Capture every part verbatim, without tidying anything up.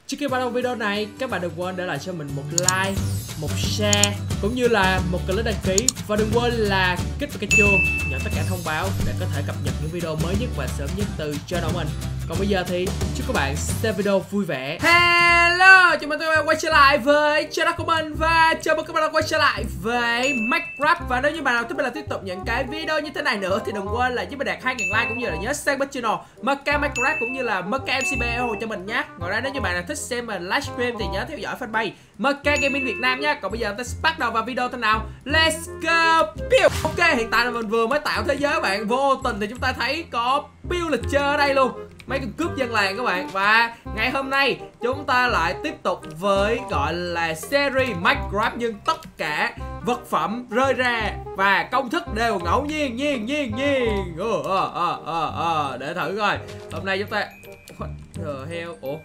Trước khi bắt đầu video này, các bạn đừng quên để lại cho mình một like, một share cũng như là một click đăng ký. Và đừng quên là kích vào cái chuông, nhận tất cả thông báo để có thể cập nhật những video mới nhất và sớm nhất từ channel mình. Còn bây giờ thì chúc các bạn xem video vui vẻ. Hello, chào mừng các bạn quay trở lại với channel của mình. Và chào mừng các bạn đã quay trở lại với Minecraft. Và nếu như bạn nào thích mình là tiếp tục những cái video như thế này nữa thì đừng quên là giúp mình đạt hai nghìn like cũng như là nhớ subscribe channel em ca Minecraft cũng như là em ca em xê bê ủng hộ cho mình nhé. Ngoài ra nếu như bạn nào thích xem mình livestream thì nhớ theo dõi fanpage em ca Gaming Việt Nam nhé. Còn bây giờ ta sẽ bắt đầu vào video thế nào. Let's go. Pew. Ok, hiện tại là mình vừa mới tạo thế giới các bạn. Vô tình thì chúng ta thấy có pillager ở đây luôn, mấy con cướp dân làng các bạn. Và ngày hôm nay chúng ta lại tiếp tục với gọi là series Minecraft, nhưng tất cả vật phẩm rơi ra và công thức đều ngẫu nhiên nhiên nhiên nhiên. Ờ, ờ, ờ, ờ, ờ. Để thử coi hôm nay chúng ta What the hell? Ủa?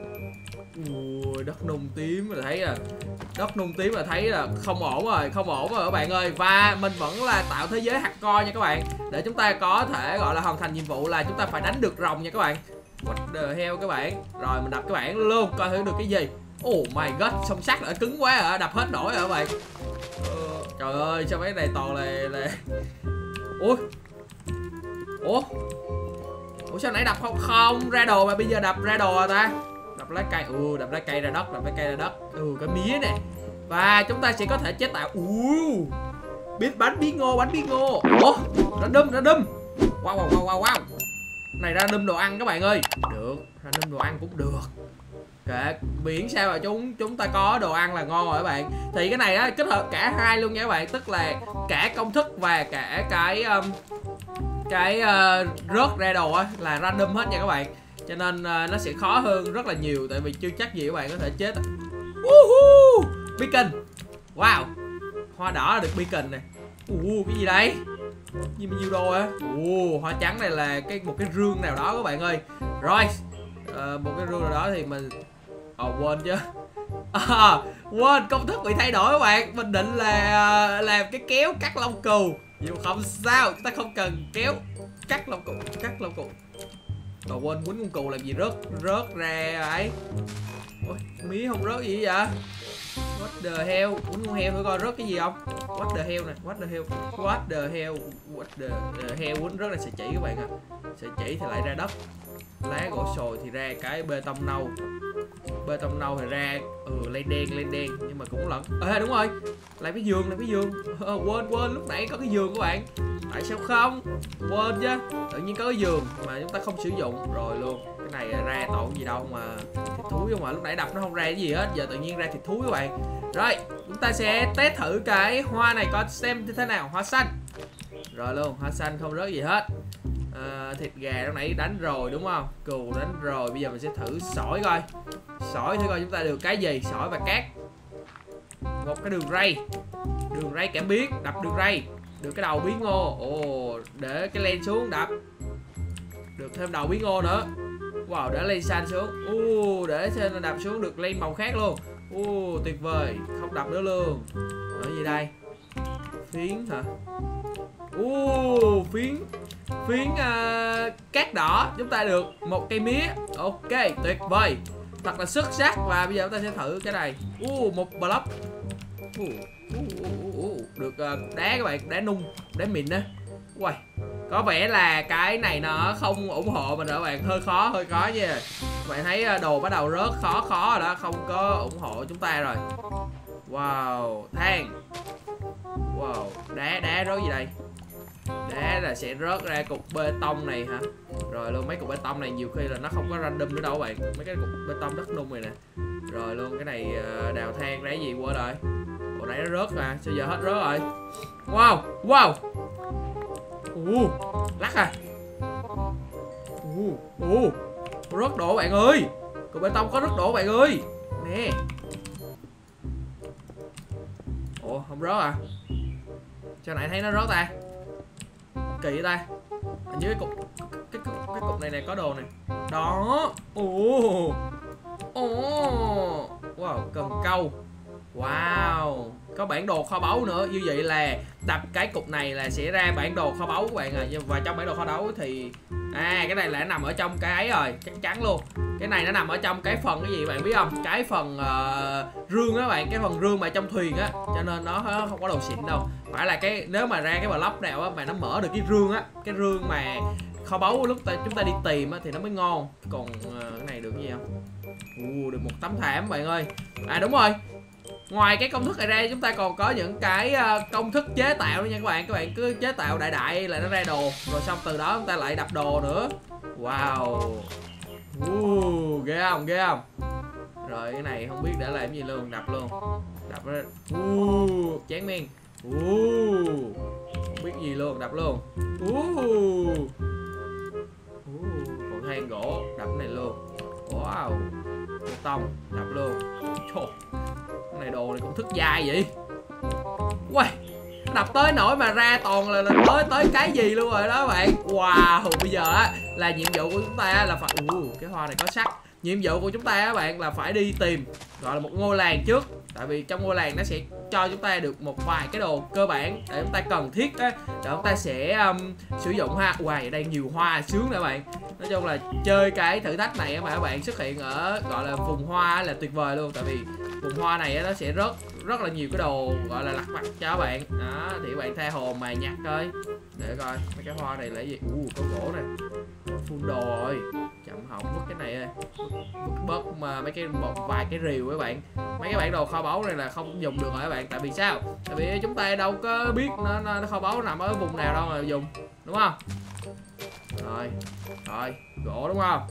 Ui, đất nung tím là thấy là đất nung tím là thấy là không ổn rồi, không ổn rồi các bạn ơi. Và mình vẫn là tạo thế giới hardcore nha các bạn, để chúng ta có thể gọi là hoàn thành nhiệm vụ là chúng ta phải đánh được rồng nha các bạn. What the hell các bạn. Rồi mình đập các bạn luôn coi thử được cái gì. Oh my god, song sắt lại cứng quá à, đập hết nổi rồi các bạn. ờ, Trời ơi, sao mấy cái này toàn là là Ủa Ủa Ủa sao nãy đập không không ra đồ mà bây giờ đập ra đồ à ta? Đập lá cây, ừ, đập lá cây ra đất, đập lá cây ra đất. Ừ, cái mía nè. Và chúng ta sẽ có thể chế tạo uh, biết bánh bí ngô, bánh bí ngô. Ủa, ra đâm, ra đâm. Wow, wow, wow, wow, wow. Này ra đâm đồ ăn các bạn ơi. Được, ra đâm đồ ăn cũng được. Kệ, miễn sao mà chúng chúng ta có đồ ăn là ngon rồi các bạn. Thì cái này á kết hợp cả hai luôn nha các bạn, tức là cả công thức và cả cái um, cái uh, rớt ra đồ á là random hết nha các bạn. Cho nên uh, nó sẽ khó hơn rất là nhiều, tại vì chưa chắc gì các bạn có thể chết. uh-huh. Beacon. Wow, hoa đỏ là được beacon nè. uh, Cái gì đây? Gì mà nhiều đồ á. uh, Hoa trắng này là cái một cái rương nào đó các bạn ơi. Rồi uh, một cái rương nào đó thì mình Ồ oh, quên chứ. À, quên, công thức bị thay đổi các bạn. Mình định là uh, làm cái kéo cắt lông cừu, nhưng mà không sao, chúng ta không cần kéo cắt lông cừu. Cắt lông cừu. Ồ, quên quýnh con cừu làm gì rớt rớt ra ấy. Ôi, mía không rớt gì vậy? What the hell? Quýnh con heo thử coi rớt cái gì không? What the hell nè, what the hell? What the hell? What the, the hell quýnh rớt là sợi chỉ các bạn ạ. À. Sợi chỉ thì lại ra đất. Lá gỗ sồi thì ra cái bê tông nâu. Bê tông nâu thì ra ừ lên đen lên đen, nhưng mà cũng lẫn. À đúng rồi, lại cái giường, lại cái giường. À, quên quên lúc nãy có cái giường các bạn. Tại sao không? Quên chứ. Tự nhiên có cái giường mà chúng ta không sử dụng rồi luôn. Cái này ra tội gì đâu mà thịt thúi không mà lúc nãy đập nó không ra cái gì hết, giờ tự nhiên ra thịt thúi các bạn. Rồi, chúng ta sẽ test thử cái hoa này coi xem như thế nào, hoa xanh. Rồi luôn, hoa xanh không rớt gì hết. À, thịt gà lúc nãy đánh rồi đúng không? Cừu đánh rồi, bây giờ mình sẽ thử sỏi coi. Sỏi thử coi chúng ta được cái gì, sỏi và cát. Một cái đường ray. Đường ray cảm biến, đập đường ray. Được cái đầu bí ngô. Ồ, để cái len xuống đập. Được thêm đầu bí ngô nữa. Wow, để len xanh xuống. Ồ, để thêm đập xuống được len màu khác luôn. Ồ, tuyệt vời, không đập nữa luôn. Ở gì đây? Phiến hả? Ồ, phiến phiến uh, cát đỏ. Chúng ta được một cây mía. Ok, tuyệt vời, thật là xuất sắc. Và bây giờ chúng ta sẽ thử cái này. uh, Một block. uh, uh, uh, uh, Được uh, đá các bạn, đá nung, đá mịn á. Uầy, có vẻ là cái này nó không ủng hộ mình rồi các bạn, hơi khó, hơi khó nha. Các bạn thấy đồ bắt đầu rớt khó khó rồi đó, không có ủng hộ chúng ta rồi. Wow, than. Wow, đá, đá rớt gì đây? Đá là sẽ rớt ra cục bê tông này hả? Rồi luôn, mấy cục bê tông này nhiều khi là nó không có random nữa đâu các bạn. Mấy cái cục bê tông đất nung này nè. Rồi luôn, cái này đào than ra gì quên rồi. Hồi nãy nó rớt mà, sao giờ hết rớt rồi. Wow, wow. Ồ, lắc à. Ồ, ồ, rớt đổ bạn ơi. Cục bê tông có rớt đổ bạn ơi. Nè. Ủa, không rớt à? Sao nãy thấy nó rớt ta? Kỳ vậy ta. Ở dưới cái cục cái, cái, cái cục này này có đồ này. Đó. Ồ. Ồ. Wow, cần câu. Wow, có bản đồ kho báu nữa. Như vậy là đập cái cục này là sẽ ra bản đồ kho báu các bạn à. Và trong bản đồ kho báu thì à cái này là nằm ở trong cái ấy rồi, chắc chắn luôn. Cái này nó nằm ở trong cái phần cái gì bạn biết không? Cái phần uh, rương á bạn, cái phần rương mà trong thuyền á, cho nên nó không có đồ xịn đâu. Phải là cái nếu mà ra cái block nào á mà nó mở được cái rương á, cái rương mà kho báu lúc ta, chúng ta đi tìm á thì nó mới ngon. Còn uh, cái này được cái gì không? Uh, được một tấm thảm bạn ơi. À đúng rồi. Ngoài cái công thức này ra chúng ta còn có những cái uh, công thức chế tạo nữa nha các bạn. Các bạn cứ chế tạo đại đại là nó ra đồ. Rồi xong từ đó chúng ta lại đập đồ nữa. Wow. Uh, ghê không, ghê không? Rồi cái này không biết để làm gì luôn, đập luôn. Đập ra. Uh, chán men. Uh, không biết gì luôn, đập luôn. Uh. Uh, còn than gỗ, đập cái này luôn. Wow. Bê tông, đập luôn. Trời, cái này đồ này cũng thức dai vậy. Uầy, đập tới nỗi mà ra toàn là, là tới tới cái gì luôn rồi đó bạn. Wow, bây giờ á là nhiệm vụ của chúng ta là phải uh, cái hoa này có sắt. Nhiệm vụ của chúng ta á bạn là phải đi tìm gọi là một ngôi làng trước. Tại vì trong ngôi làng nó sẽ cho chúng ta được một vài cái đồ cơ bản để chúng ta cần thiết á, để chúng ta sẽ um, sử dụng ha. Wow, đây nhiều hoa sướng nè bạn. Nói chung là chơi cái thử thách này mà các bạn xuất hiện ở gọi là vùng hoa là tuyệt vời luôn. Tại vì vùng hoa này nó sẽ rất rất là nhiều cái đồ gọi là lặt vặt cho các bạn. Đó, thì các bạn tha hồ mà nhặt coi. Để coi mấy cái hoa này là cái gì. Uh, có gỗ nè. Full đồ rồi. Chậm hỏng mất cái này ơi. Bớt mà mấy cái một vài cái rìu các bạn. Mấy cái bản đồ kho báu này là không dùng được rồi các bạn. Tại vì sao? Tại vì chúng ta đâu có biết nó, nó, nó kho báu nằm ở vùng nào đâu mà dùng. Đúng không? Rồi. Rồi, gỗ đúng không?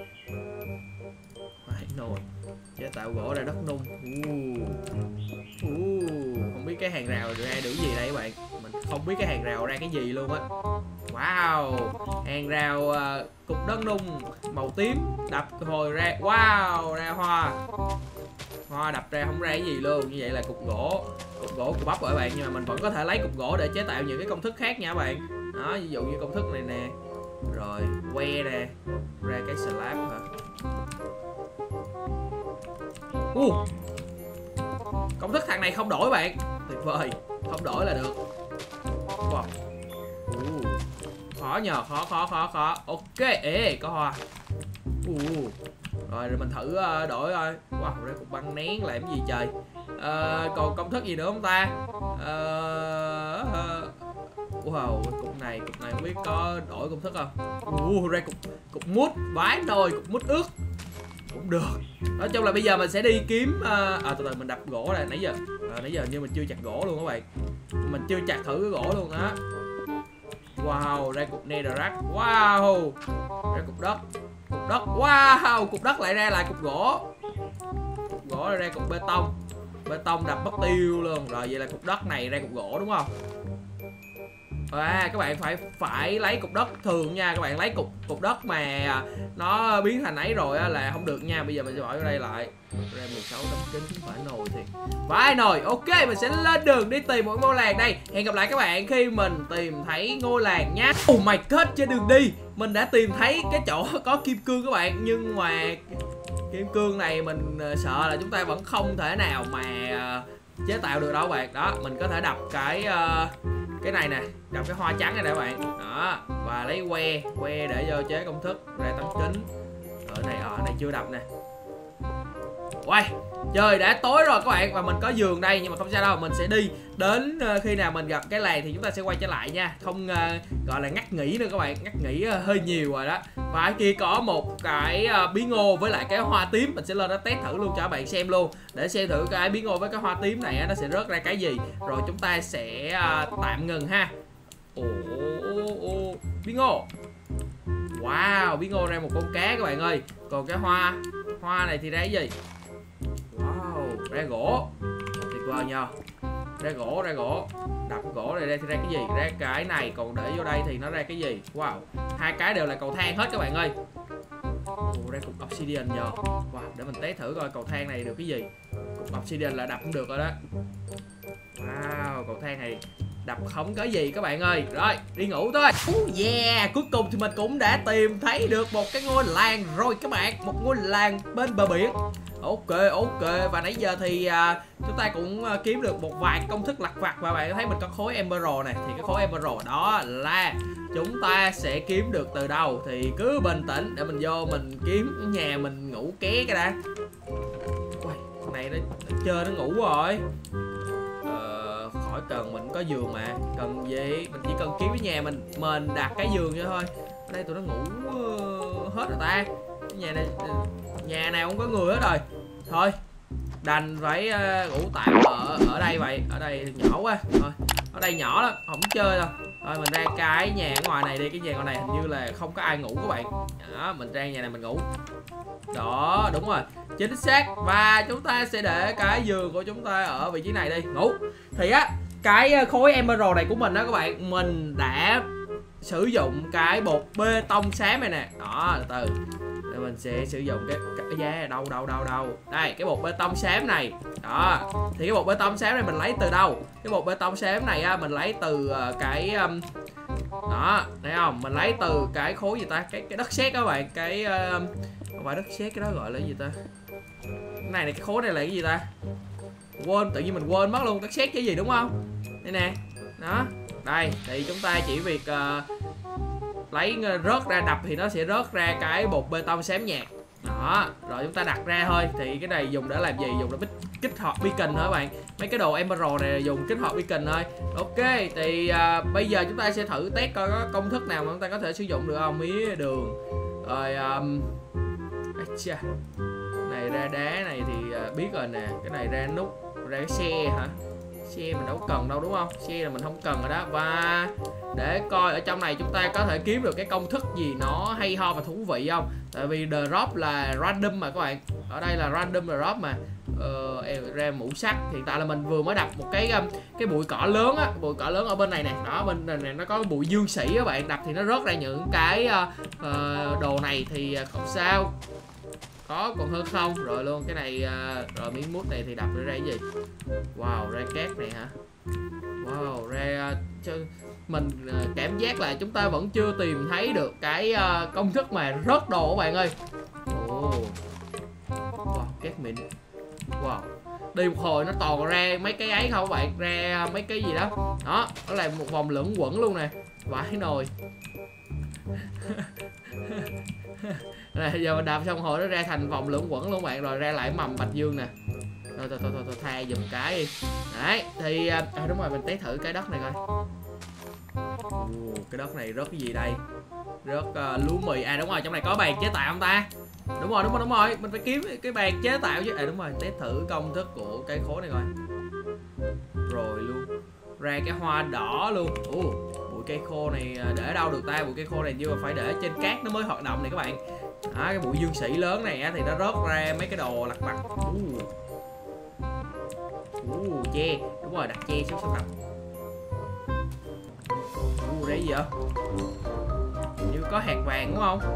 Nồi chế tạo gỗ ra đất nung. uh. Uh. Không biết cái hàng rào ra được gì đây các bạn. Mình không biết cái hàng rào ra cái gì luôn á. Wow, hàng rào uh, cục đất nung màu tím đập hồi ra. Wow, ra hoa. Hoa đập ra không ra cái gì luôn. Như vậy là cục gỗ. Cục gỗ cục bắp rồi các bạn. Nhưng mà mình vẫn có thể lấy cục gỗ để chế tạo những cái công thức khác nha các bạn. Đó, ví dụ như công thức này nè. Rồi que nè. Ra cái slab hả. Uh. Công thức thằng này không đổi bạn. Tuyệt vời. Không đổi là được. Wow. Uh. Khó nhờ. Khó khó khó khó. Ok. Ê có hoa. Uh. Rồi, rồi mình thử uh, đổi thôi. Wow, ra cục băng nén làm gì trời. uh, Còn công thức gì nữa không ta. uh, uh, Wow, cục này cục này không biết có đổi công thức không. Uh, ra cục cục mút. Vái nồi cục mút ướt cũng được. Nói chung là bây giờ mình sẽ đi kiếm uh, à từ từ mình đập gỗ này. Nãy giờ à, nãy giờ như mình chưa chặt gỗ luôn các bạn. Mình chưa chặt thử cái gỗ luôn á. Wow, ra cục netherrack. Wow, ra cục đất. Cục đất. Wow, cục đất lại ra lại cục gỗ. Cục gỗ lại ra cục bê tông. Bê tông đập mất tiêu luôn. Rồi vậy là cục đất này ra cục gỗ đúng không. À, các bạn phải phải lấy cục đất thường nha. Các bạn lấy cục cục đất mà nó biến thành ấy rồi á là không được nha. Bây giờ mình sẽ bỏ vào đây lại. Ra mười sáu tấm kính phải nồi thiệt. Phải nồi. Ok, mình sẽ lên đường đi tìm một ngôi làng đây. Hẹn gặp lại các bạn khi mình tìm thấy ngôi làng nhá. Oh my god, trên đường đi mình đã tìm thấy cái chỗ có kim cương các bạn. Nhưng mà kim cương này mình sợ là chúng ta vẫn không thể nào mà chế tạo được đâu bạn. Đó, mình có thể đập cái uh, cái này nè, đập cái hoa trắng này nè các bạn. Đó, và lấy que, que để vô chế công thức ra tấm kính. Ở này, ở này chưa đập nè. Uầy, trời đã tối rồi các bạn. Và mình có giường đây nhưng mà không sao đâu. Mình sẽ đi đến uh, khi nào mình gặp cái làng thì chúng ta sẽ quay trở lại nha. Không uh, gọi là ngắt nghỉ nữa các bạn. Ngắt nghỉ uh, hơi nhiều rồi đó. Và ở kia có một cái uh, bí ngô với lại cái hoa tím. Mình sẽ lên đó test thử luôn cho các bạn xem luôn. Để xem thử cái bí ngô với cái hoa tím này uh, nó sẽ rớt ra cái gì. Rồi chúng ta sẽ uh, tạm ngừng ha. Ồ, ồ, bí ngô. Wow, bí ngô ra một con cá các bạn ơi. Còn cái hoa, hoa này thì ra cái gì? Wow, ra gỗ. Tuyệt vời nhờ. Ra gỗ, ra gỗ. Đập gỗ này ra thì ra cái gì? Ra cái này, còn để vô đây thì nó ra cái gì? Wow, hai cái đều là cầu thang hết các bạn ơi. Ồ, ra cục obsidian nhờ. Wow, để mình test thử coi cầu thang này được cái gì. Cục obsidian là đập cũng được rồi đó. Wow, cầu thang này đập không có gì các bạn ơi. Rồi, đi ngủ thôi. Oh yeah, cuối cùng thì mình cũng đã tìm thấy được một cái ngôi làng rồi các bạn. Một ngôi làng bên bờ biển. Ok ok, và nãy giờ thì à, chúng ta cũng à, kiếm được một vài công thức lặt vặt. Và bạn thấy mình có khối Emerald này, thì cái khối Emerald đó là chúng ta sẽ kiếm được từ đâu. Thì cứ bình tĩnh để mình vô mình kiếm nhà mình ngủ ké cái đã. Ui, con này nó, nó chơi nó ngủ rồi. Ờ, khỏi cần, mình có giường mà. Cần gì, mình chỉ cần kiếm cái nhà mình mình đặt cái giường cho thôi. Ở đây tụi nó ngủ uh, hết rồi ta. Cái nhà này, nhà nào cũng có người hết rồi. Thôi đành phải uh, ngủ tạm ở ở đây vậy. Ở đây nhỏ quá thôi, ở đây nhỏ lắm không chơi đâu. Thôi mình ra cái nhà ở ngoài này đi. Cái nhà ngoài này hình như là không có ai ngủ các bạn. Đó, mình ra nhà này mình ngủ. Đó, đúng rồi, chính xác. Và chúng ta sẽ để cái giường của chúng ta ở vị trí này đi, ngủ. Thì á, cái khối Emerald này của mình đó các bạn, mình đã sử dụng cái bột bê tông xám này nè. Đó, từ từ để mình sẽ sử dụng cái, cái yeah, đâu đâu đâu đâu đây, cái bột bê tông xám này. Đó, thì cái bột bê tông xám này mình lấy từ đâu? Cái bột bê tông xám này á, mình lấy từ uh, cái um, đó, thấy không? Mình lấy từ cái khối gì ta? Cái cái đất sét các bạn, cái uh, không phải đất sét, cái đó gọi là gì ta? Cái này này, cái khối này là cái gì ta? Quên, tự nhiên mình quên mất luôn. Đất sét cái gì đúng không? Đây nè. Đó. Đây, thì chúng ta chỉ việc uh, lấy rớt ra đập thì nó sẽ rớt ra cái bột bê tông xám nhạt. Đó, rồi chúng ta đặt ra thôi. Thì cái này dùng để làm gì? Dùng để kích hoạt beacon thôi các bạn. Mấy cái đồ Emerald này dùng kích hoạt beacon thôi. Ok, thì uh, bây giờ chúng ta sẽ thử test coi có công thức nào mà chúng ta có thể sử dụng được không. Mía đường. Rồi um... Chà. Này ra đá này thì uh, biết rồi nè. Cái này ra nút, ra cái xe hả? Xe mình đâu cần đâu đúng không? Xe là mình không cần rồi đó. Và để coi ở trong này chúng ta có thể kiếm được cái công thức gì nó hay ho và thú vị không. Tại vì drop là random mà các bạn. Ở đây là random drop mà. Ờ, ra mũ sắt. Hiện tại là mình vừa mới đập một cái cái bụi cỏ lớn á. Bụi cỏ lớn ở bên này nè. Đó, bên này nó có bụi dương sĩ các bạn. Đập thì nó rớt ra những cái uh, đồ này thì không sao. Có còn hơn không. Rồi luôn cái này uh, rồi miếng mút này thì đập ra cái gì. Wow, ra cát này hả? Wow, ra uh, mình uh, cảm giác là chúng ta vẫn chưa tìm thấy được cái uh, công thức mà rớt đồ các bạn ơi. Oh. Wow, cát mịn. Wow, đi một hồi nó toàn ra mấy cái ấy không các bạn. Ra mấy cái gì đó. Đó, nó làm một vòng lưỡng quẩn luôn nè. Vãi nồi. Này, giờ mình đạp xong hồi nó ra thành vòng lưỡng quẩn luôn bạn. Rồi ra lại mầm bạch dương nè. Thôi thôi thôi thôi, thôi tha dùm cái đi. Đấy, thì à, đúng rồi, mình test thử cái đất này coi. Ồ, cái đất này rớt cái gì đây? Rớt uh, lúa mì. À đúng rồi, trong này có bàn chế tạo không ta? Đúng rồi, đúng rồi, đúng rồi. Mình phải kiếm cái bàn chế tạo chứ. À đúng rồi, test thử công thức của cái khối này coi. Rồi luôn. Ra cái hoa đỏ luôn. Ồ, bụi cây khô này để đâu được ta? Bụi cây khô này như mà phải để trên cát nó mới hoạt động này các bạn. Đó, cái bụi dương sĩ lớn này á, thì nó rớt ra mấy cái đồ lặt vặt. Uh. Uh, che, đúng rồi, đặt che xuống sắp đập. Uh, đây gì vậy? Như có hạt vàng đúng không?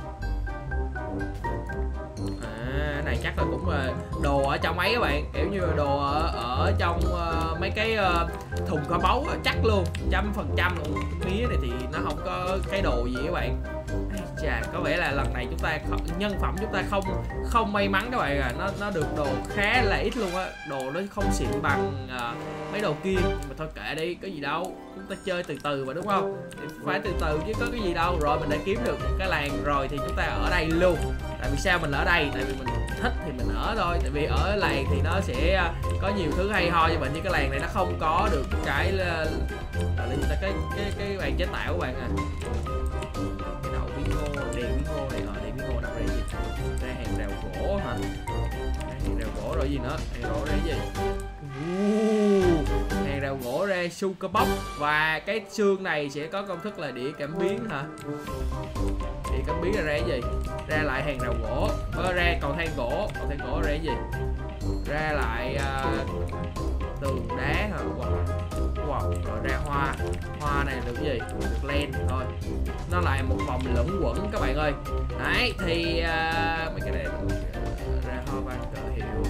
À, cái này chắc là cũng là đồ ở trong ấy các bạn, kiểu như là đồ ở, ở trong uh, mấy cái uh, thùng kho báu chắc luôn, trăm phần trăm luôn. Mía này thì nó không có cái đồ gì các bạn. Chà, có vẻ là lần này chúng ta nhân phẩm chúng ta không không may mắn các bạn à. Nó nó được đồ khá là ít luôn á. Đồ nó không xịn bằng uh, mấy đồ kia. Nhưng mà thôi kệ đi, có gì đâu. Chúng ta chơi từ từ mà đúng không? Thì phải từ từ chứ có cái gì đâu. Rồi mình đã kiếm được cái làng rồi thì chúng ta ở đây luôn. Tại vì sao mình ở đây? Tại vì mình thích thì mình ở thôi. Tại vì ở làng thì nó sẽ có nhiều thứ hay ho như vậy. Như cái làng này nó không có được cái là cái cái cái, cái bàn chế tạo của bạn à. Cái đầu bí ngô, đèn bí ngô này, ở đèn bí ngô đâu ra gì? Ra hàng rào gỗ hả? Ra hàng rào gỗ rồi gì nữa? Hàng gỗ ra gì? Uh, hàng rào gỗ ra sugar box. Và cái xương này sẽ có công thức là đĩa cảm biến hả? Đĩa cảm biến là ra cái gì? Ra lại hàng rào gỗ. Ờ, ra cầu thang gỗ. Cầu thang gỗ ra cái gì? Ra lại uh, tường đá hả? Wow. Wow. Rồi ra hoa. Hoa này được cái gì? Được len thôi. Nó lại một vòng lẫn quẩn các bạn ơi. Đấy thì uh, mấy cái này uh, ra hoa văn cờ hiệu.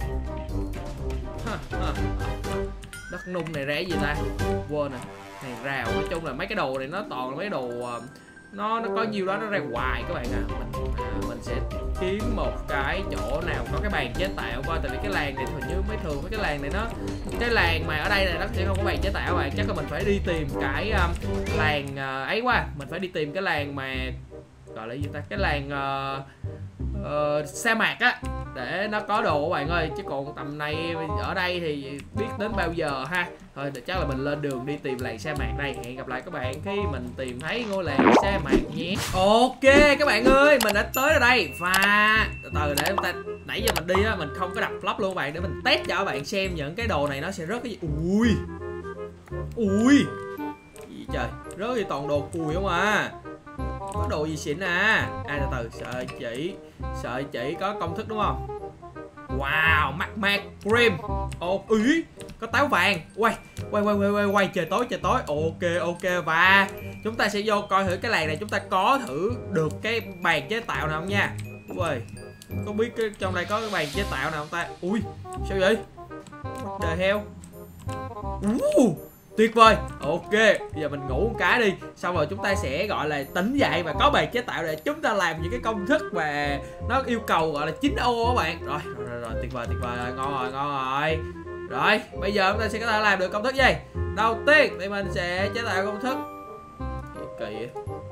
Đất nung này ra cái gì ta? Quên nè. Này rào, nói chung là mấy cái đồ này nó toàn là mấy đồ uh, nó nó có nhiều đó nó ra hoài các bạn à. Mình à, mình sẽ kiếm một cái chỗ nào có cái bàn chế tạo coi, tại vì cái làng này hình như mấy thường mấy cái làng này nó cái làng mà ở đây này nó sẽ không có bàn chế tạo các bạn. Chắc là mình phải đi tìm cái um, làng uh, ấy quá, mình phải đi tìm cái làng mà gọi là gì ta, cái làng uh, uh, sa mạc á, để nó có đồ các bạn ơi. Chứ còn tầm này ở đây thì biết đến bao giờ ha. Thôi chắc là mình lên đường đi tìm làng sa mạc đây. Hẹn gặp lại các bạn khi mình tìm thấy ngôi làng sa mạc nhé. Ok các bạn ơi, mình đã tới ở đây. Và từ từ để chúng ta, nãy giờ mình đi á, mình không có đập block luôn các bạn, để mình test cho các bạn xem những cái đồ này nó sẽ rớt cái gì. Ui ui gì trời, rớt gì toàn đồ cùi không à. Có đồ gì xịn à. À từ từ, sợi chỉ sợi chỉ có công thức đúng không? Wow, mắt mát cream. Ồ, ý, có táo vàng. Quay, quay, quay, quay, quay, quay, trời tối, trời tối. Ok, ok, và chúng ta sẽ vô coi thử cái làng này chúng ta có thử được cái bàn chế tạo nào không nha. Ui, có biết cái trong đây có cái bàn chế tạo nào không ta? Ui, sao vậy? What the hell? Uh, tuyệt vời. Ok, bây giờ mình ngủ một cái đi, xong rồi chúng ta sẽ gọi là tỉnh dậy và có bàn chế tạo để chúng ta làm những cái công thức mà nó yêu cầu gọi là chín ô các bạn. Rồi, rồi, rồi, rồi, tuyệt vời, tuyệt vời, rồi, ngon rồi, ngon rồi. Rồi, bây giờ chúng ta sẽ có thể làm được công thức gì? Đầu tiên thì mình sẽ chế tạo công thức kỳ vậy?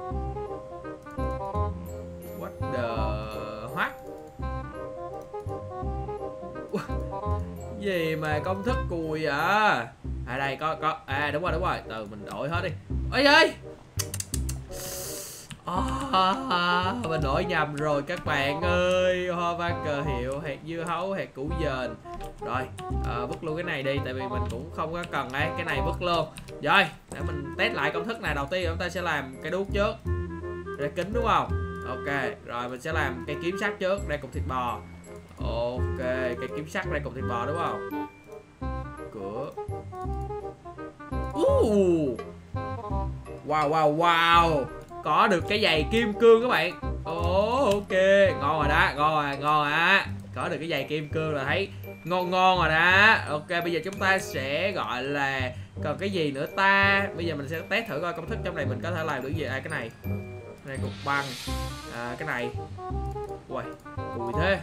What the what? Gì mà công thức cùi à? À đây có có à đúng rồi đúng rồi, từ mình đổi hết đi. Ôi ơi, à, mình đổi nhầm rồi các bạn ơi. Hoa văn cờ hiệu, hạt dưa hấu, hạt củ dền. Rồi à, vứt luôn cái này đi, tại vì mình cũng không có cần ấy. Cái này vứt luôn. Rồi để mình test lại công thức này. Đầu tiên chúng ta sẽ làm cái đuốc trước, ra kính đúng không? Ok, rồi mình sẽ làm cây kiếm sắt trước, ra cục thịt bò. Ok, cây kiếm sắt ra cục thịt bò đúng không? Cửa. Uh. Wow wow wow, có được cái giày kim cương các bạn. Oh, ok, ngon rồi đó, ngon rồi, ngon rồi á. Có được cái giày kim cương là thấy ngon ngon rồi đó. Ok, bây giờ chúng ta sẽ gọi là còn cái gì nữa ta. Bây giờ mình sẽ test thử coi công thức trong này mình có thể làm được gì. À cái này, cái này cục băng. À cái này, ui cùi thế.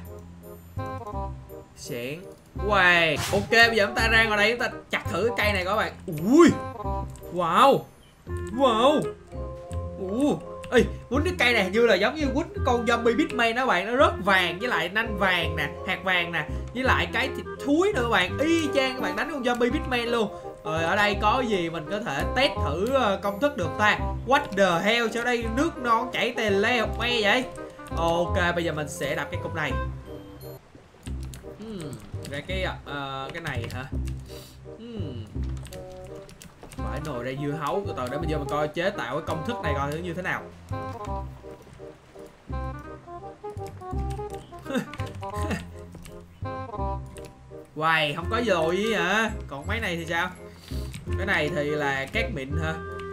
Xịn. Wow. Ok, bây giờ chúng ta ra ngoài đây chúng ta chặt thử cái cây này các bạn. Ui. Wow. Wow. Ủa. Ê, quýnh cái cây này hình như là giống như quýnh con zombie Bitman đó các bạn. Nó rất vàng với lại nanh vàng nè, hạt vàng nè, với lại cái thịt thúi nữa các bạn. Y chang các bạn đánh con zombie Bitman luôn. Rồi ở đây có gì mình có thể test thử công thức được ta. What the hell, sao đây nước non chảy tè leo que vậy? Ok, bây giờ mình sẽ đập cái cục này. uhm, Ra cái uh, cái này hả? uhm. Phải nồi ra dưa hấu. Từ từ để bây giờ mình coi chế tạo cái công thức này coi thử như thế nào. Hoài không có dồi gì hả? Còn mấy này thì sao? Cái này thì là cát mịn hả?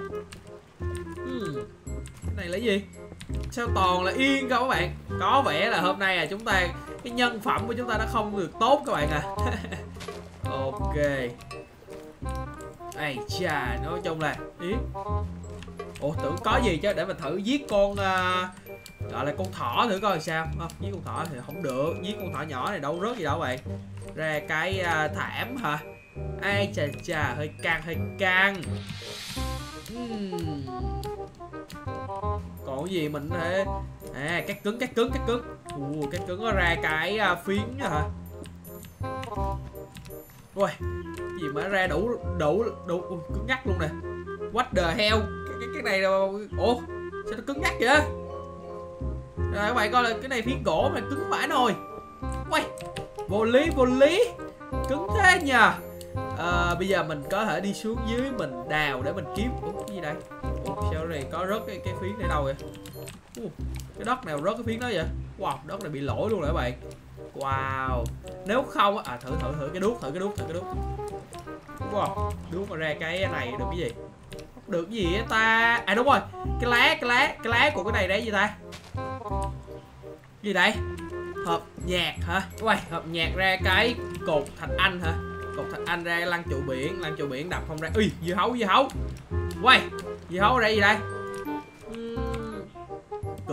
uhm. Cái này là gì? Sao toàn là yên không các bạn? Có vẻ là hôm nay là chúng ta, cái nhân phẩm của chúng ta nó không được tốt các bạn à. Ok. Ây chà, nói chung là ý. Ủa tưởng có gì chứ, để mình thử giết con uh, gọi là con thỏ thử coi sao. Không, giết con thỏ thì không được, giết con thỏ nhỏ này đâu rớt gì đâu bạn. Ra cái uh, thảm hả? Ai chà chà, hơi căng hơi căng. uhm. Còn gì mình thế? À, cắt cứng cắt cứng cắt cứng. Ủa, cắt cứng nó ra cái uh, phiến nữa hả? Ui, gì mà ra đủ đủ đủ cứng ngắc luôn nè. What the hell, cái cái, cái này là... Ủa sao nó cứng ngắc vậy? Rồi các bạn coi là cái này phiến gỗ mà cứng vãi nồi. Ui, vô lý vô lý, cứng thế nhờ. À, bây giờ mình có thể đi xuống dưới mình đào để mình kiếm. Ủa cái gì đây? Ủa sao này có rớt cái, cái phiến này đâu vậy? Ủa, cái đất nào rớt cái phiến đó vậy? Wow, đất này bị lỗi luôn rồi các bạn. Wow, nếu không à, thử thử thử cái đuốc, thử cái đuốc, thử cái đuốc. Wow, đuốc mà ra cái này được cái gì? Được cái gì á ta? À đúng rồi, cái lá, cái lá, cái lá của cái này đấy gì ta? Gì đây? Hộp nhạc hả? Wow, hộp nhạc ra cái cột thạch anh hả? Cột thạch anh ra lăng trụ biển, lăng trụ biển đập không ra. Ui, dưa hấu, dưa hấu. Wow, dưa hấu ở đây gì đây? Uhm,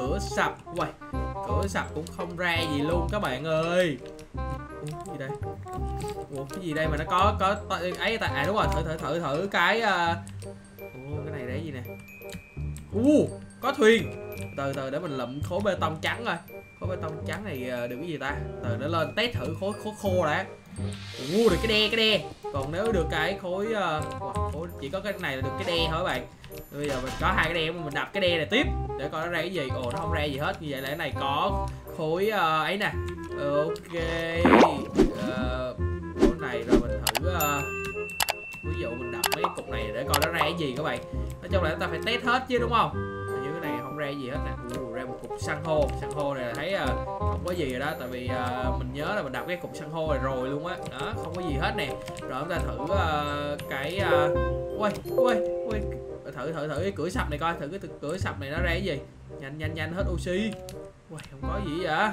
cửa sập. Uầy, cửa sập cũng không ra gì luôn các bạn ơi. Ủa, cái gì đây? Ủa, cái gì đây mà nó có có ấy ta? À đúng rồi, thử thử thử thử cái uh... Ủa, cái này để gì nè? Uh, có thuyền. Từ từ để mình lụm khối bê tông trắng coi. Khối bê tông trắng này được cái gì ta? Từ nó lên test thử khối khối khô đã. Uh, được cái đe cái đe. Còn nếu được cái khối, uh... khối chỉ có cái này là được cái đe thôi các bạn. Bây giờ mình có hai cái đe mà mình đập cái đe này tiếp để coi nó ra cái gì. Ồ, nó không ra gì hết. Như vậy là cái này có khối uh, ấy nè. Ok. Uh, khối này rồi mình thử uh, ví dụ mình đập mấy cục này để coi nó ra cái gì các bạn. Nói chung là chúng ta phải test hết chứ đúng không? Như cái này không ra gì hết nè. Uh, ra một cục san hô. San hô này là thấy uh, không có gì rồi đó. Tại vì uh, mình nhớ là mình đập cái cục san hô này rồi luôn á. Đó, không có gì hết nè. Rồi chúng ta thử uh, cái uh... ui ui ui thử thử thử cái cửa sập này coi, thử cái cửa sập này nó ra cái gì. Nhanh nhanh nhanh hết oxy. Ui, không có gì vậy.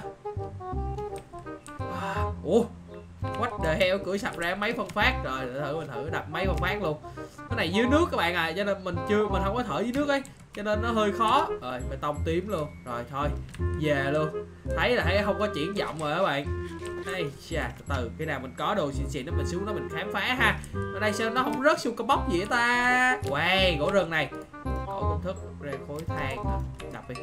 Wow. Ủa, what the hell, cửa sập ra máy phân phát. Rồi thử mình thử đập máy phân phát luôn. Cái này dưới nước các bạn à, cho nên mình chưa mình không có thở dưới nước ấy, cho nên nó hơi khó. Rồi bê tông tím luôn. Rồi thôi về luôn. Thấy là thấy không có triển vọng rồi các bạn. Hey, chà, từ từ cái nào mình có đồ xịn xịn đó mình xuống đó mình khám phá ha. Ở đây sao nó không rớt xuống cái bóc gì vậy ta? Wow, gỗ rừng này. Gỗ công thức ra khối than. Đập đi.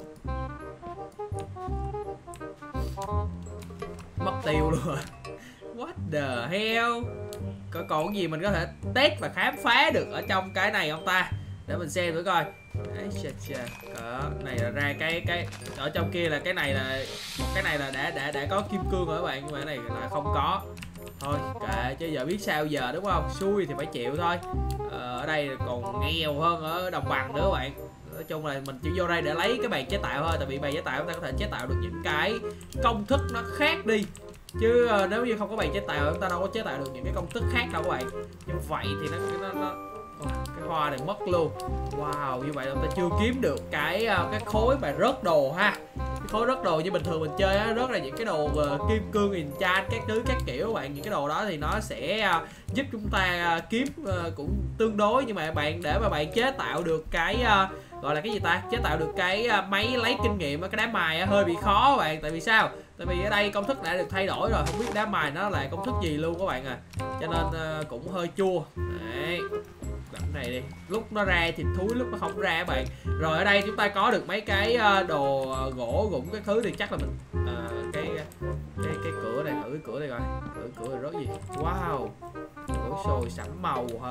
Mất tiêu luôn rồi. What the hell. Có còn gì mình có thể test và khám phá được ở trong cái này không ta? Để mình xem thử coi. Đấy, chà, chà. Đó, này là ra cái cái ở trong kia là cái này là một cái này là đã đã đã có kim cương rồi các bạn, nhưng mà cái này là không có. Thôi kệ chứ giờ biết sao giờ đúng không? Xui thì phải chịu thôi. Ờ, ở đây còn nghèo hơn ở đồng bằng nữa các bạn. Nói chung là mình chỉ vô đây để lấy cái bàn chế tạo thôi, tại vì bàn chế tạo chúng ta có thể chế tạo được những cái công thức nó khác đi. Chứ uh, nếu như không có bàn chế tạo chúng ta đâu có chế tạo được những cái công thức khác đâu các bạn. Như vậy thì nó nó, nó cái hoa này mất luôn. Wow, như vậy là chúng ta chưa kiếm được cái uh, cái khối mà rớt đồ ha. Cái khối rớt đồ như bình thường mình chơi á, rớt là những cái đồ uh, kim cương enchant các thứ các kiểu các bạn. Những cái đồ đó thì nó sẽ uh, giúp chúng ta uh, kiếm uh, cũng tương đối, nhưng mà bạn để mà bạn chế tạo được cái uh, gọi là cái gì ta, chế tạo được cái uh, máy lấy kinh nghiệm ở cái đá mài uh, hơi bị khó các bạn. Tại vì sao? Tại vì ở đây công thức đã được thay đổi rồi, không biết đá mài nó là công thức gì luôn các bạn à. Cho nên uh, cũng hơi chua. Đấy, cái này đi, lúc nó ra thì thúi, lúc nó không ra các bạn. Rồi ở đây chúng ta có được mấy cái uh, đồ uh, gỗ gũng cái thứ thì chắc là mình uh, cái, cái cái cửa này, thử cái cửa này coi, thử cửa này rớt gì. Wow, cửa sồi sẫm màu hả?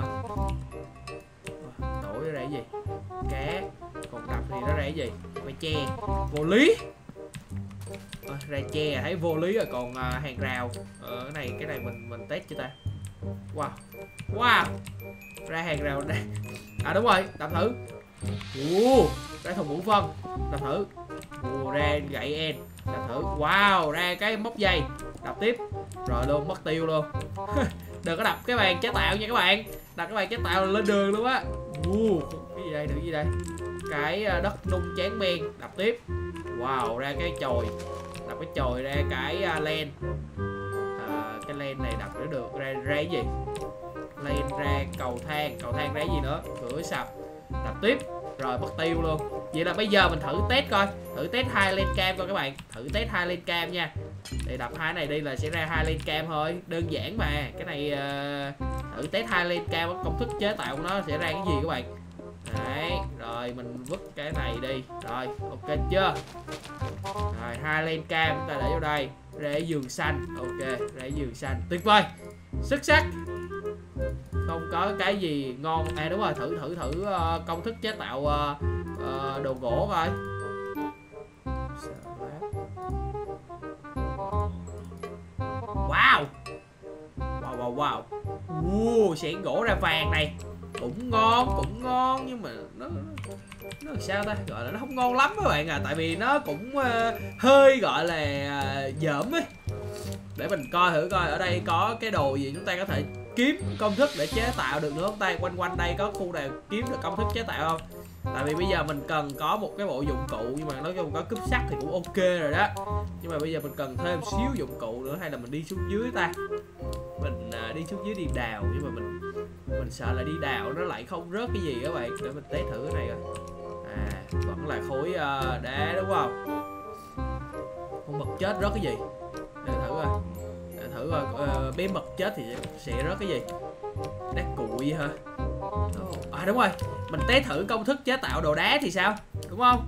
Đổi ra cái gì? Cá. Còn đập thì nó ra cái gì? Mây tre. Vô lý. À, ra tre thấy vô lý rồi. Còn à, hàng rào. Ờ, cái này cái này mình mình test chưa ta? Wow. Wow. Ra hàng rào đây. À đúng rồi, đập thử. Ồ, ra thùng ngũ phân. Đập thử. Ồ, ra gậy en. Đập thử. Wow, ra cái móc dây. Đập tiếp. Rồi luôn, mất tiêu luôn. Đừng có đập cái bàn chế tạo nha các bạn. Đặt cái bàn chế tạo lên đường luôn á. Ồ, cái gì đây, được gì đây? Cái đất nung chén men. Đập tiếp. Wow, ra cái chồi. Đập cái chồi ra cái uh, len. À, cái len này đập để được ra ra cái gì? Len ra cầu thang, cầu thang ra cái gì nữa? Cửa sập. Đập tiếp. Rồi mất tiêu luôn. Vậy là bây giờ mình thử test coi, thử test hai len cam coi các bạn, thử test hai len cam nha. Để đập hai này đi là sẽ ra hai len cam thôi, đơn giản mà. Cái này uh, thử test hai len cam, công thức chế tạo của nó sẽ ra cái gì các bạn. Đấy, rồi mình vứt cái này đi. Rồi, ok chưa? Rồi, hai len cam chúng ta để vô đây. Ra cái giường xanh. Ok, ra cái giường xanh. Tuyệt vời. Xuất sắc. Không có cái gì ngon. À đúng rồi, thử thử thử uh, công thức chế tạo uh, uh, đồ gỗ coi. Wow. Wow wow wow. Uh, xẻng gỗ ra vàng này. Cũng ngon, cũng ngon, nhưng mà nó nó làm sao ta, gọi là nó không ngon lắm các bạn à. Tại vì nó cũng uh, hơi gọi là uh, dởm ấy. Để mình coi thử coi ở đây có cái đồ gì chúng ta có thể kiếm công thức để chế tạo được nữa không ta. Quanh quanh đây có khu nào kiếm được công thức chế tạo không? Tại vì bây giờ mình cần có một cái bộ dụng cụ, nhưng mà nói chung có cúp sắt thì cũng ok rồi đó. Nhưng mà bây giờ mình cần thêm xíu dụng cụ nữa, hay là mình đi xuống dưới ta. Mình uh, đi xuống dưới đi đào, nhưng mà mình mình sợ là đi đào nó lại không rớt cái gì các bạn. Để mình test thử cái này coi. À Vẫn là khối uh, đá đúng không? Con mực chết rớt cái gì? Để thử coi. Để thử coi uh, bé mực chết thì sẽ rớt cái gì? Đá cuội hả? Oh. À đúng rồi, mình test thử công thức chế tạo đồ đá thì sao? Đúng không?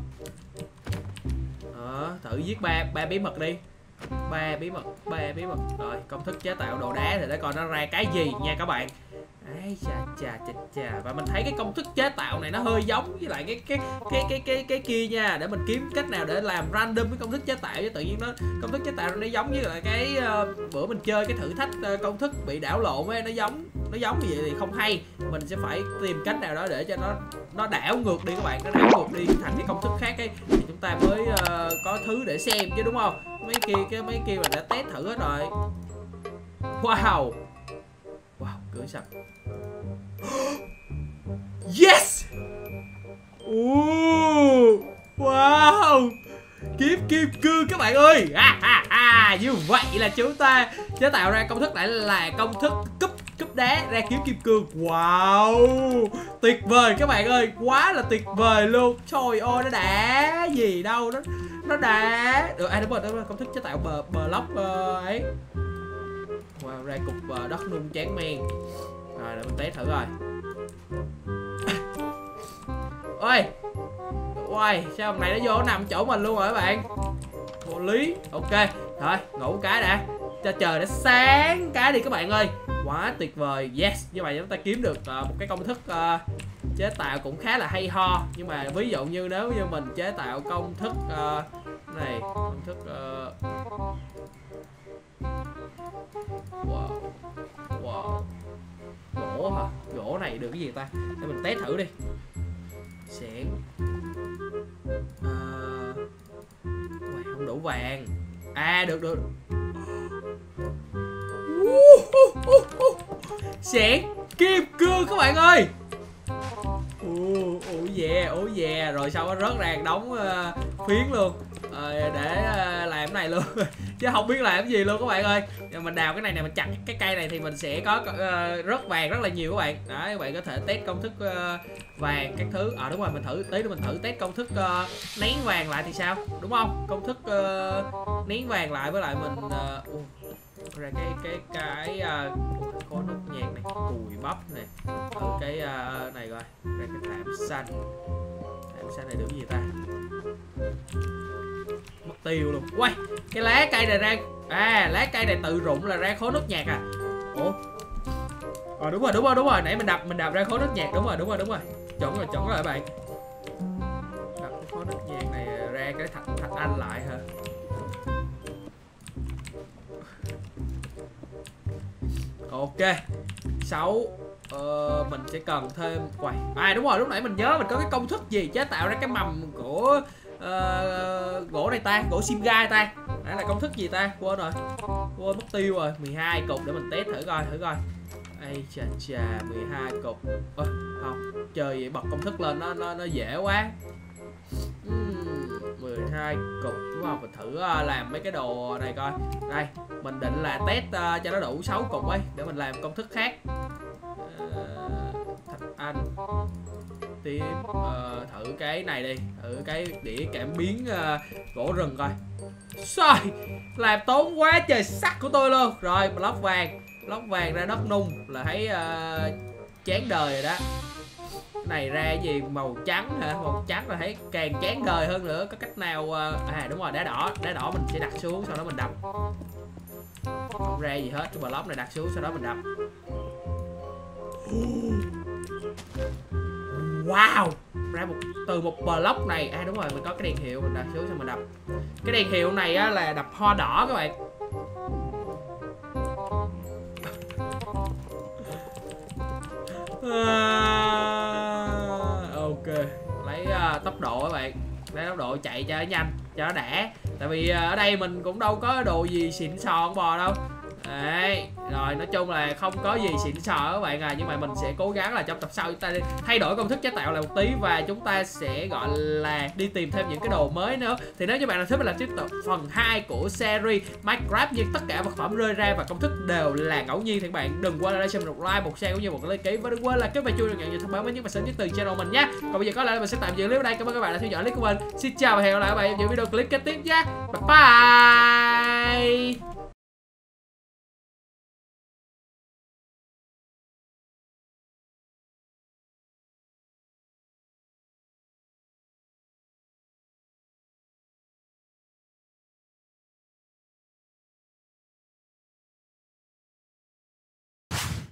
Ờ, thử giết ba ba bí mật đi. Ba bí mật, ba bí mật. Rồi, công thức chế tạo đồ đá thì để coi nó ra cái gì nha các bạn. Ai chà chà chà chà. Và mình thấy cái công thức chế tạo này nó hơi giống với lại cái cái cái cái cái cái kia nha. Để mình kiếm cách nào để làm random cái công thức chế tạo, chứ tự nhiên nó công thức chế tạo nó giống với lại cái uh, bữa mình chơi cái thử thách uh, công thức bị đảo lộn ấy, nó giống nó giống như vậy thì không hay. Mình sẽ phải tìm cách nào đó để cho nó nó đảo ngược đi các bạn, nó đảo ngược đi thành cái công thức khác ấy thì chúng ta mới uh, có thứ để xem chứ đúng không? Mấy kia cái mấy kia mình đã test thử hết rồi. Wow. Wow, cưỡi sập. Yes. Ooh. Wow. Kiếm kim cương các bạn ơi. À, à, à. Như vậy là chúng ta chế tạo ra công thức này là công thức cúp cúp đá ra kiếm kim cương. Wow. Tuyệt vời các bạn ơi. Quá là tuyệt vời luôn. Trời ơi nó đã gì đâu. Nó nó đã được. À đúng rồi, đúng rồi. Công thức chế tạo bờ bờ lóc uh, ấy. Wow, ra cục uh, đất nung chán men. Rồi để mình test thử rồi. Ôi. Ôi, sao hôm nay nó vô nó nằm chỗ mình luôn rồi các bạn. Vô lý. Ok, thôi ngủ cái đã. Cho trời nó sáng cái đi các bạn ơi. Quá tuyệt vời. Yes, như vậy chúng ta kiếm được uh, một cái công thức uh, chế tạo cũng khá là hay ho. Nhưng mà ví dụ như nếu như mình chế tạo công thức uh, này, công thức uh... wow. Wow. Gỗ hả? Gỗ này được cái gì ta? Để mình test thử đi. Xẻng. À... Uầy, không đủ vàng. À được được. Xẻng kim cương các bạn ơi. Ủa yeah, ủa yeah. Rồi sau nó rớt ra đống uh, phiến luôn. Ờ, để uh, làm cái này luôn. Chứ không biết làm cái gì luôn các bạn ơi. Mình đào cái này này, mình chặt cái cây này thì mình sẽ có uh, rớt vàng rất là nhiều các bạn. Đấy, các bạn có thể test công thức uh, vàng các thứ. Ờ à, đúng rồi, mình thử tí nữa mình thử test công thức uh, nén vàng lại thì sao, đúng không? Công thức uh, nén vàng lại với lại mình uh, uh, ra cái cái cái uh, có nốt nhạc này, cùi bắp này, thử cái uh, này coi, ra cái thảm xanh. Thảm xanh này được cái gì ta? Mất tiêu luôn. Uầy, cái lá cây này ra, à lá cây này tự rụng là ra khối nốt nhạc à? Ủa? Ờ đúng rồi, đúng rồi, đúng rồi, nãy mình đập mình đập ra khối nốt nhạc, đúng rồi, đúng rồi, đúng rồi. Chuẩn rồi, chuẩn rồi các bạn. Đập cái khối nốt nhạc này ra cái thạch thạch anh lại hả? Ok. Sáu ờ, mình sẽ cần thêm quầy. À đúng rồi, lúc nãy mình nhớ mình có cái công thức gì chế tạo ra cái mầm của uh, gỗ này ta, gỗ sim gai ta. Đây là công thức gì ta? Quên rồi. Quên mất tiêu rồi. mười hai cục để mình test thử coi, thử coi. Ây chà chà, mười hai cục. Ơ, không, chơi vậy bật công thức lên nó nó nó dễ quá. uhm, mười hai cục đúng không? Mình thử uh, làm mấy cái đồ này coi. Đây, mình định là test uh, cho nó đủ sáu cục ấy để mình làm công thức khác. Uh, thạch anh tím, uh, thử cái này đi, thử cái đĩa cảm biến uh, gỗ rừng coi. Rồi, làm tốn quá trời sắt của tôi luôn. Rồi, block vàng, block vàng ra đất nung là thấy uh, chán đời rồi đó. Cái này ra cái gì màu trắng hả? Màu trắng là thấy càng chán đời hơn nữa. Có cách nào uh... à đúng rồi, đá đỏ, đá đỏ mình sẽ đặt xuống sau đó mình đập. Không ra gì hết, cái block này đặt xuống sau đó mình đập. Wow, ra một từ một block này. À đúng rồi, mình có cái đèn hiệu mình đặt xuống xong mình đập. Cái đèn hiệu này á, là đập hoa đỏ các bạn. À, ok, lấy uh, tốc độ các bạn, lấy tốc độ chạy cho nó nhanh, cho nó đã. Tại vì uh, ở đây mình cũng đâu có đồ gì xịn sò bò đâu. Đấy, rồi nói chung là không có gì xịn sò các bạn à, nhưng mà mình sẽ cố gắng là trong tập sau chúng ta thay đổi công thức chế tạo lại một tí và chúng ta sẽ gọi là đi tìm thêm những cái đồ mới nữa. Thì nếu như bạn nào thích mình làm tiếp tục phần hai của series Minecraft nhưng tất cả vật phẩm rơi ra và công thức đều là ngẫu nhiên thì các bạn đừng quên là cho mình một like, một share cũng như một cái đăng ký và đừng quên là cái và chuông được nhận những thông báo mới nhất và sớm nhất từ channel mình nhé. Còn bây giờ có lẽ là mình sẽ tạm dừng clip ở đây. Cảm ơn các bạn đã theo dõi clip của mình. Xin chào và hẹn gặp lại các bạn trong những video clip kế tiếp nhé. Bye bye.